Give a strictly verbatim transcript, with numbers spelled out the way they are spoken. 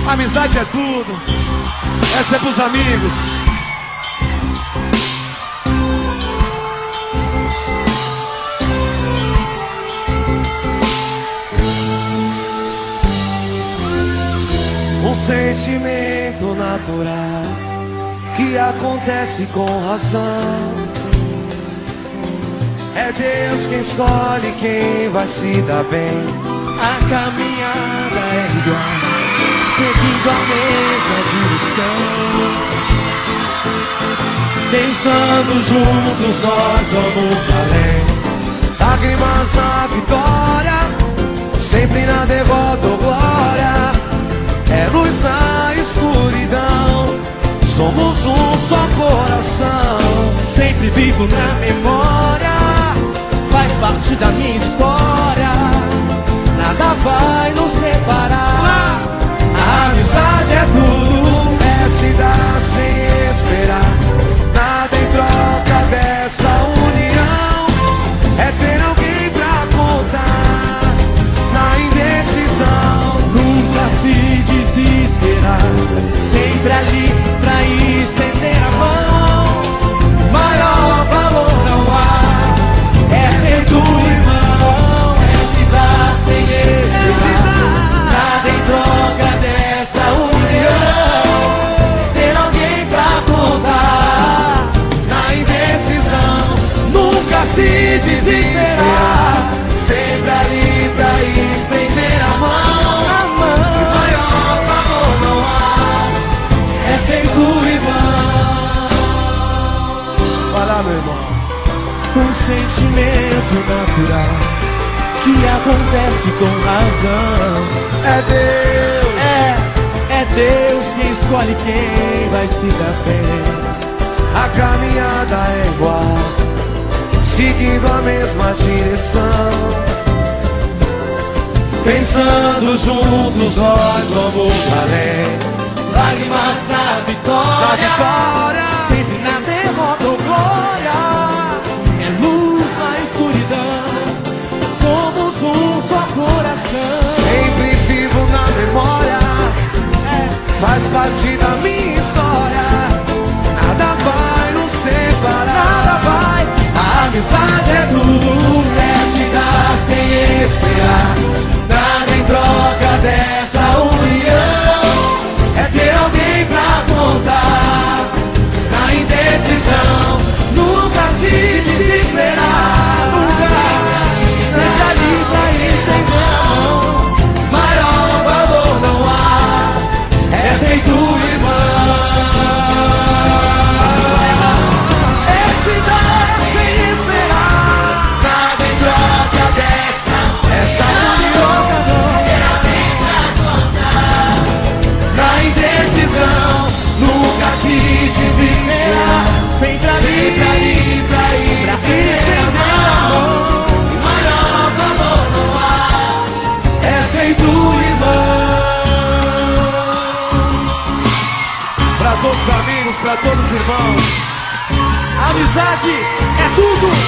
Amizade é tudo. Essa é pros amigos. Um sentimento natural que acontece com razão. É Deus quem escolhe quem vai se dar bem. A caminhada é igual, seguindo a mesma direção. Pensando juntos nós vamos além. Lágrimas na vitória, sempre na derrota ou glória. É luz na escuridão, somos um só coração. Sempre vivo na memória, faz parte da minha história. Nada vai nos separar. A amizade é tudo, é se dar sem esperar. Nada em troca dessa união. É ter alguém pra contar na indecisão. Nunca se desesperar, sempre ali pra estender a mão. Maior valor não há, é feito irmão. É se dar sem esperar, nada em troca dessa união. ter alguém pra contar na indecisão. Nunca se desesperar, sempre ali pra estender a mão. Maior valor não há, É feito irmão. vai lá, meu irmão. Um sentimento natural que acontece com razão. É Deus, É, é Deus que escolhe quem vai se dar bem. a caminhada é igual, seguindo a mesma direção. Pensando juntos nós vamos além. Lágrimas na vitória, Da vitória, sempre na derrota ou glória. É luz na escuridão, somos um só coração. sempre vivo na memória, faz parte da minha história. Nada vai nos separar. Nada vai. A amizade é tudo, É se dar sem esperar, nada em troca dessa união. É ter alguém pra contar na indecisão. Nunca se desesperar, nunca, sempre ali pra estender a mão. Maior valor não há, é feito irmão. É se dar sem esperar, nada em troca dessa, essa união. Na indecisão, nunca se desesperar. sempre ali, Sempre ali pra ir pra estender a mão. E maior valor não há, é feito irmão. Pra todos os amigos, pra todos os irmãos. Amizade é tudo.